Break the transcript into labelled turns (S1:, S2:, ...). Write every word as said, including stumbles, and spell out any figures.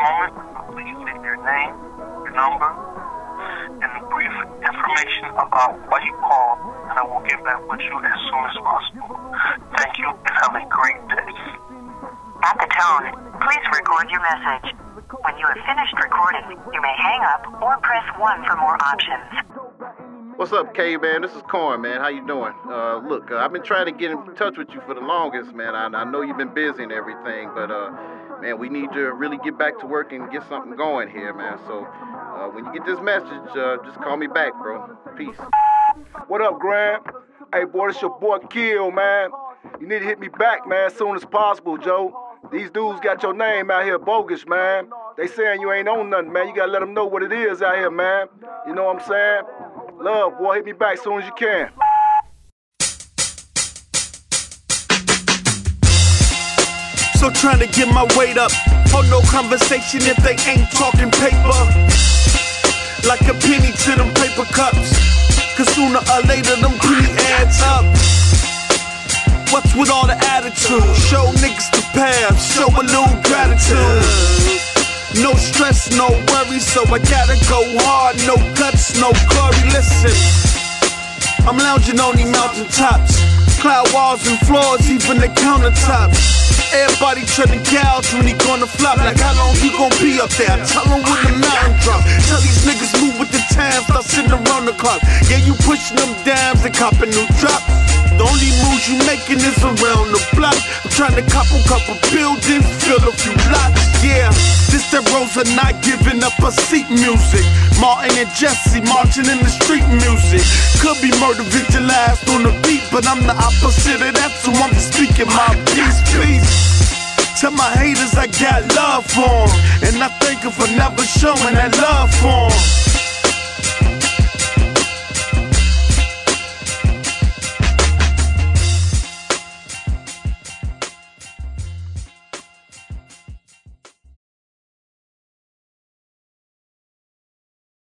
S1: moment, please leave your name, your number, and brief information about why you called, and I will get back with you as soon as possible. Thank you, and have a great day.
S2: At the tone, please record your message. When you have finished recording, you may hang up or press one for more options.
S3: What's up, K, man? This is Corn, man. How you doing? Uh, look, uh, I've been trying to get in touch with you for the longest, man. I, I know you've been busy and everything, but, uh, man, we need to really get back to work and get something going here, man. So, uh, when you get this message, uh, just call me back, bro. Peace.
S4: What up, Graham? Hey, boy, it's your boy Kill, man. You need to hit me back, man, as soon as possible, Joe. These dudes got your name out here bogus, man. They saying you ain't on nothing, man. You gotta let them know what it is out here, man. You know what I'm saying? Love, boy, hit me back as soon as you can.
S5: So trying to get my weight up. Hold no conversation if they ain't talking paper. Like a penny to them paper cups. Cause sooner or later them penny adds up. What's with all the attitude? Show niggas the path, show a little gratitude. No stress, no worry, so I gotta go hard. No guts, no glory, listen. I'm lounging on these mountaintops. Cloud walls and floors, even the countertops. Everybody tryna gouge when he gonna flop. Like how long you gon' be up there? Tell him when the mountain drop. Tell these niggas move with the time, stop sitting around the clock. Yeah, you pushing them dimes and copping new drops. The only moves you making is around the block. I'm trying to couple couple buildings, fill a few lots. Yeah, this that Rosa not giving up a seat music. Martin and Jesse marching in the street music. Could be murder vigilized on the beat, but I'm the opposite of that, so I'm just speaking my peace, peace. Tell my haters I got love for them, and I thank them for never showing that love for them.